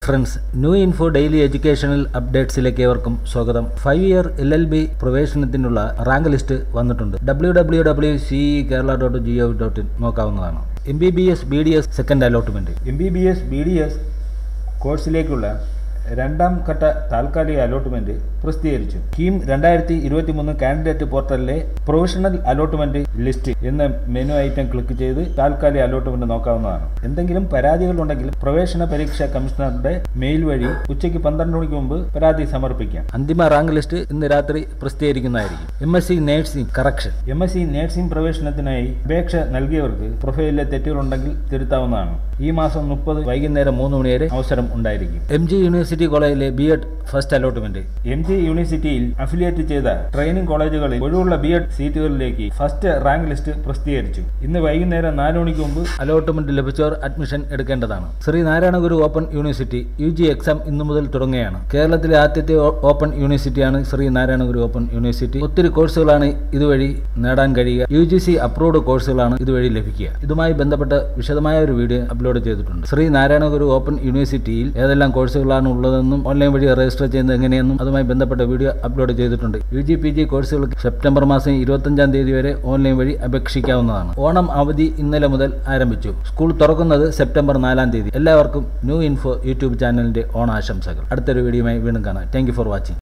Friends, Newinfo daily educational updates ലേക്കേവർക്കും സ്വാഗതം. 5-year LLB പ്രവേശനത്തിനുള്ള rank list വന്നിട്ടുണ്ട്. www.cekerala.gov.in നോക്കാവുന്നതാണ്. MBBS BDS Second allotment. MBBS BDS കോഴ്സിലേക്കുള്ള രണ്ടാം ഘട്ട താൽക്കാലിക അലോട്ട്മെന്റ് പ്രസിദ്ധീകരിച്ചു. കീം 2023 കാൻഡിഡേറ്റ് പോർട്ടലിലെ പ്രൊവിഷണൽ അലോട്ട്മെന്റ് ലിസ്റ്റ് എന്ന മെനു ഐറ്റം ക്ലിക്ക് ചെയ്ത് താൽക്കാലിക അലോട്ട്മെന്റ് നോക്കാവുന്നതാണ്. എന്തെങ്കിലും പരാതികൾ ഉണ്ടെങ്കിൽ പ്രവേശന പരീക്ഷാ കമ്മീഷണറുടെ മെയിൽ വഴി ഉച്ചയ്ക്ക് 12 മണിക്ക് മുമ്പ് പരാതി സമർപ്പിക്കാം. അന്തിമ റാങ്ക് ലിസ്റ്റ് ഇന്ന് രാത്രി പ്രസിദ്ധീകരിക്കുന്നതായിരിക്കും. MSc Nursing കറക്ഷൻ. MSc Nursing പ്രവേശനത്തിനായി അപേക്ഷ നൽകിയവർക്ക് പ്രൊഫൈലിലെ തെറ്റുകളുണ്ടെങ്കിൽ തിരുത്താവുന്നതാണ്. ഈ മാസം 30 വൈകുന്നേരം 3 മണി വരെ അവസരം ഉണ്ടായിരിക്കും. MG യൂണിവേഴ്സിറ്റി കോളേജിലെ B.Ed ഫസ്റ്റ് അലോട്ട്മെന്റ്. MG യൂണിവേഴ്സിറ്റിയിൽ അഫിലിയേറ്റ് ചെയ്ത ട്രെയിനിങ് കോളേജുകളിൽ ഒഴിവുള്ള B.Ed സീറ്റുകളിലേക്ക് ഫസ്റ്റ് റാങ്ക് ലിസ്റ്റ് പ്രസിദ്ധീകരിച്ചു. ഇന്ന് വൈകുന്നേരം 4 മണിക്ക് മുമ്പ് അലോട്ട്മെന്റ് ലഭിച്ചവർ അഡ്മിഷൻ എടുക്കേണ്ടതാണ്. Shri Narayana Guru open university UG exam ഇന്നു മുതൽ തുടങ്ങുകയാണ്. കേരളത്തിലെ ആദ്യത്തെ ഓപ്പൺ യൂണിവേഴ്സിറ്റിയാണ് ശ്രീ നാരായണ ഗുരു ഓപ്പൺ യൂണിവേഴ്സിറ്റി. ഒത്തിരി കോഴ്സുകളാണ് ഇതുവഴി നേടാൻ കഴിയുക. UGC അപ്രൂവ്ഡ് കോഴ്സുകളാണ് ഇതുവഴി ലഭിക്കുക. ഇതുമായി ബന്ധപ്പെട്ട വിശദമായ ഒരു വീഡിയോ അപ്ലോഡ് ചെയ്തിട്ടുണ്ട്. ശ്രീ നാരായണ ഗുരു ഓപ്പൺ യൂണിവേഴ്സിറ്റിയിൽ ഏതെല്ലാം കോഴ്സുകളാണ് ഉള്ളതെന്നും ഓൺലൈൻ വഴി രജിസ്റ്റർ ചെയ്യുന്നത് എങ്ങനെയെന്നും അതുമായി ബന്ധപ്പെട്ട വീഡിയോ അപ്ലോഡ് ചെയ്തിട്ടുണ്ട്. UG PG കോഴ്സുകൾക്ക് സെപ്റ്റംബർ മാസം 25-ാം തീയതി വരെ ഓൺലൈൻ വഴി അപേക്ഷിക്കാവുന്നതാണ്. ഓണം അവധി ഇന്നലെ മുതൽ ആരംഭിച്ചു. സ്കൂൾ തുറക്കുന്നത് സെപ്റ്റംബർ 4-ാം തീയതി. എല്ലാവർക്കും ന്യൂ ഇൻഫോ യൂട്യൂബ് ചാനലിന്റെ ഓണാശംസകൾ. അടുത്തൊരു വീഡിയോയുമായി വീണ്ടും കാണാം. Thank you for watching.